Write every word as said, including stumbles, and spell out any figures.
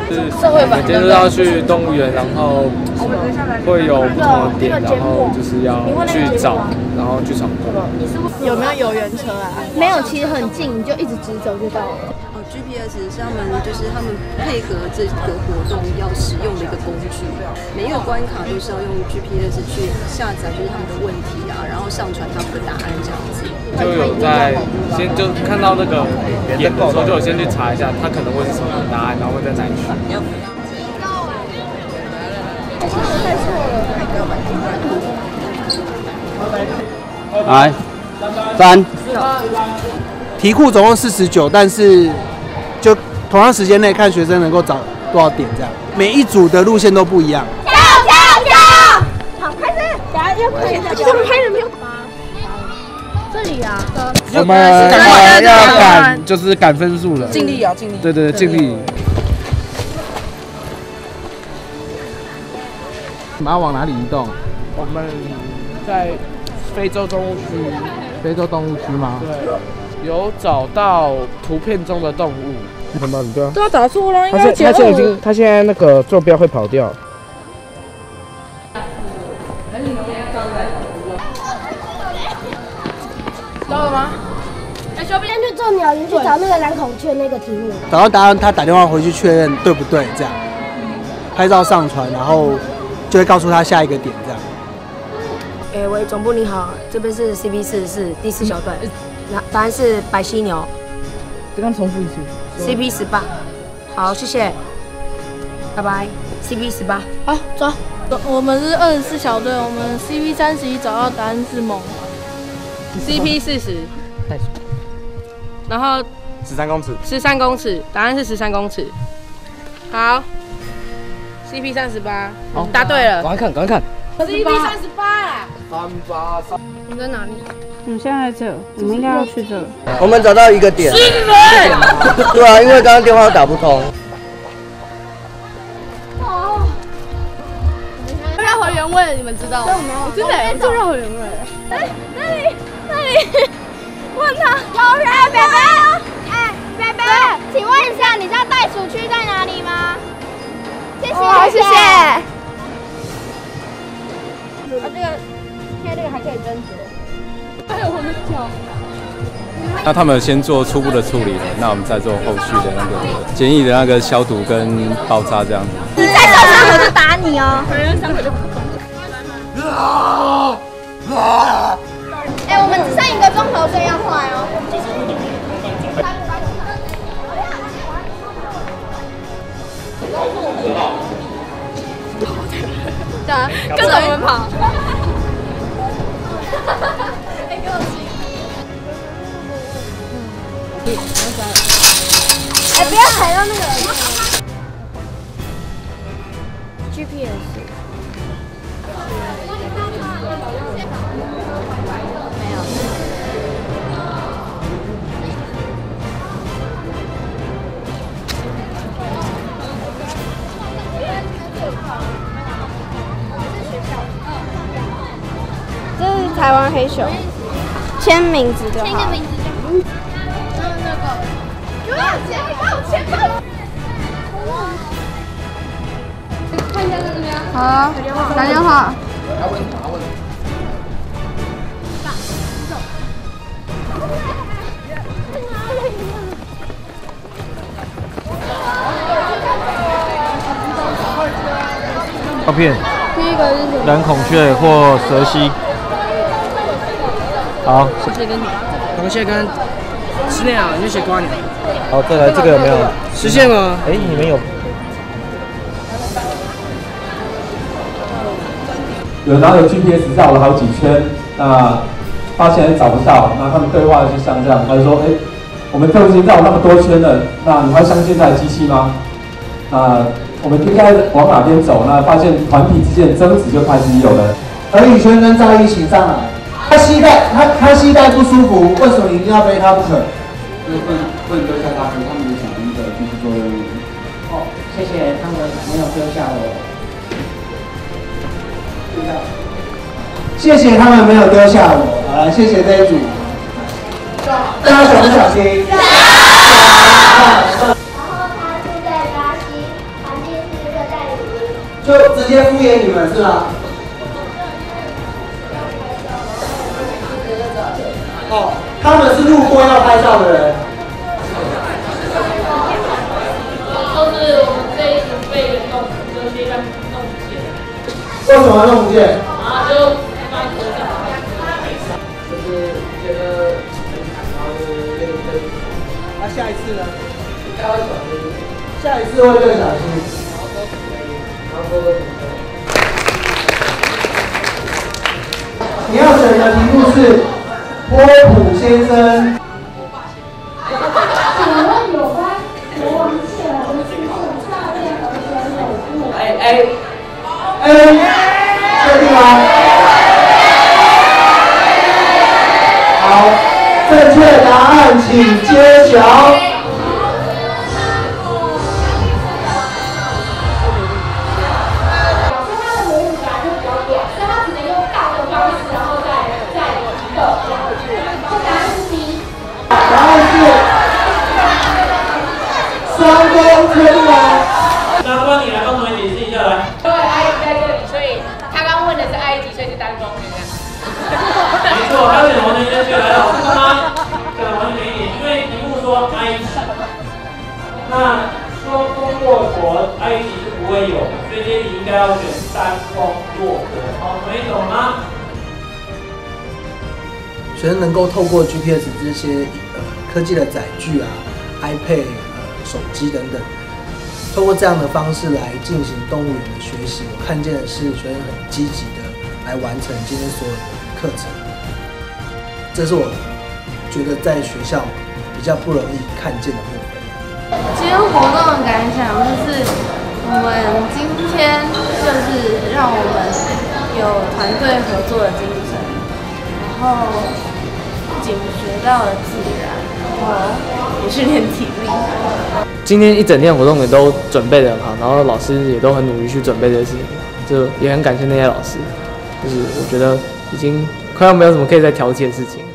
社会版，就是要去动物园，然后会有不同的点，然后就是要去找，然后去闯关。 有没有有缘车啊？ 没有，其实很近，你就一直直走就到了。 哦 ，G P S 是他们就是他们配合这个活动要使用的一个工具，每一个关卡都是要用 G P S 去下载，就是他们的问题啊，然后上传他们的答案这样子。 就有在先就看到那个点的时候，就有先去查一下，他可能会是什么答案，然后会在哪里选。 来，三。 题库总共四十九，但是就同样时间内看学生能够找多少点这样，每一组的路线都不一样。 加油加油加油！好，开始。等下要快点，他们拍人没有？这里啊。 我们要要赶，就是赶分数了。 尽力啊，尽力。 对对对，尽力。你们要往哪里移动？ 我们在非洲动物区。 非洲动物区吗？ 对，有找到图片中的动物。 什么？对啊。 都要打错了，应他该现他现在已经，他现在那个坐标会跑掉。 到了吗？ 哎，小编去做鸟园去找那个蓝孔雀那个题目。 找到答案，他打电话回去确认对不对，这样拍照上传，然后就会告诉他下一个点这样。 哎、欸，喂，总部你好，这边是 C P 四十四第四小队，那答案是白犀牛。 刚刚重复一次。 C P 十八，好，谢谢，拜拜。C P 十八， 好，走。我们是二十四小队，我们 C P 三十一找到答案是猛 ，C P 四十，然后十三公尺， 十三公尺，答案是十三公尺。好 ，C P 三十八，答对了。 赶快看，赶快看。 C P 三十八啦。 三八三。 你在哪里？ 我们现在在这，我们应该要去这。 我们找到一个点。 是人。 对啊，因为刚刚电话都打不通。 哦。绕回原位，你们知道吗？真的，我就绕回原位。哎，那里，那里，问他。有人，贝贝。哎，贝贝，请问一下，你知道袋鼠区在哪里吗？谢谢，哦、谢谢。啊，这个现在这个还可以增值。还有我的脚。 那他们先做初步的处理了，那我们再做后续的那个简易的那个消毒跟包扎这样子。 你再受伤我就打你哦。哎，我们只剩一个钟头，所以要快哦。对啊，跟着我们跑。哎，给我骑。哎，不要踩到那个 G P S。没有。这是台湾黑熊，签名字就好。签个名字就好。然后那个，不要钱，帮我签吧。看一下这边。好，打电话。 照片。 第一个是什么？ 蓝孔雀或蛇蜥。好。 螃蟹跟螃蟹跟吃鸟，你就写瓜鸟。 好，再来这个有没有实现吗？ 哎，你们有。 有拿有 G P S 绕了好几圈，那发现找不到，那他们对话就像这样，他就说：“哎，我们都已经绕那么多圈了，那你还相信这台机器吗？”那我们应该往哪边走？那发现团体之间的争执就开始有了。 何以轩跟赵一请上来，他膝盖他他膝盖不舒服，为什么你一定要背他不可？ 因为不能不能丢下他，他们也想一个继续做任务。 哦，谢谢他们没有丢下我。谢谢他们没有丢下我，好来，谢谢这一组，大家小心小心。 然后他是在巴西， 就直接敷衍你们是吧？哦，他们是路过要拍照的人。 都是我们这一组被人弄，就这样弄不见。 为什么弄不见？ 然后就帮你合照。 就是觉得很惨，然后就是练更。那下一次呢？要小心。下一次会更小心。然后多多补充。你要选的题目是波普先生。 请问有关国王谢尔的叙述下列何者有误 ？A A A， 确定吗？好，正确答案请揭晓。三公确定吗？ 那不然你来帮同学解释一下来。 对，埃及在这里，所以他刚问的是埃及，所以是单方面的。 没错，还有点完全正确，来老师吗？讲完全一点，因为题目说埃及，那说东洛国，埃及是不会有的，所以这题应该要选三东洛国。好，同学懂吗？ 学生能够透过 G P S 这些呃科技的载具啊 ，iPad。手机等等，透过这样的方式来进行动物园的学习，我看见的是学生很积极的来完成今天所有的课程。这是我觉得在学校比较不容易看见的部分。 今天活动的感想就是，我们今天就是让我们有团队合作的精神，然后不仅学到了自然，然后也训练体力。 今天一整天活动也都准备得很好，然后老师也都很努力去准备这些事情，就也很感谢那些老师。就是我觉得已经快要没有什么可以再挑剔的事情。